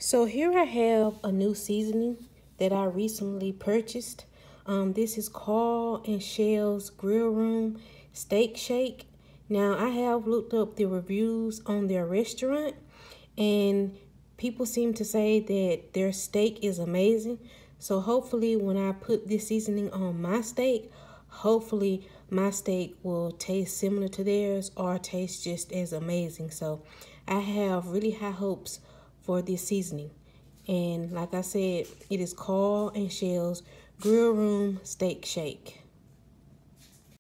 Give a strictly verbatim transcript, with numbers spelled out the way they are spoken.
So here I have a new seasoning that I recently purchased. Um, this is Carl and Chelle's Grill Room Steak Shake. Now I have looked up the reviews on their restaurant and people seem to say that their steak is amazing. So hopefully when I put this seasoning on my steak, hopefully my steak will taste similar to theirs or taste just as amazing. So I have really high hopes for this seasoning. And like I said, it is Carl and Chelle's Grill Room Steak Shake.